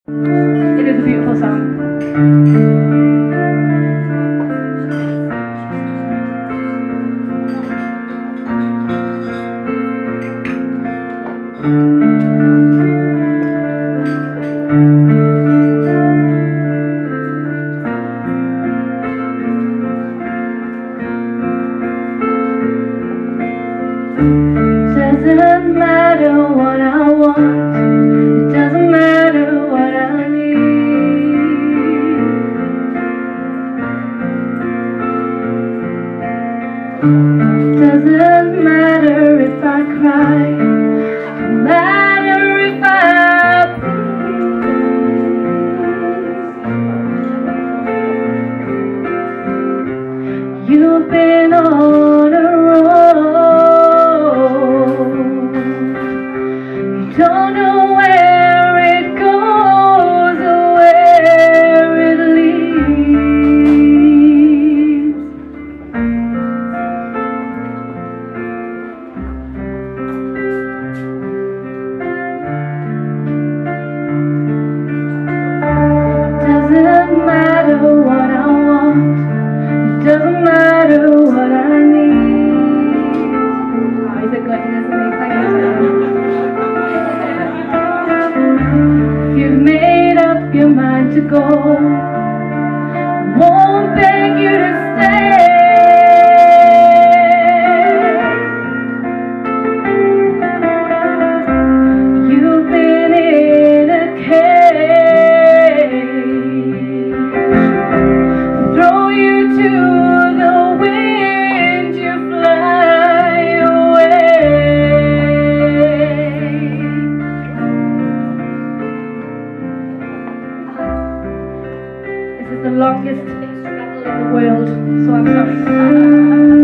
It is a beautiful song. Doesn't matter what I want, it doesn't matter what I need. Doesn't matter if I cry, don't matter if I breathe. You've been on a don't know where it goes or where it leads. Doesn't matter what I want, it doesn't matter what I need. Oh, is it good? You've made up your mind to go, won't beg you to stay. You've been in a cage, throw you to the wind, you fly away. This is the longest instrumental in the world, so I'm sorry.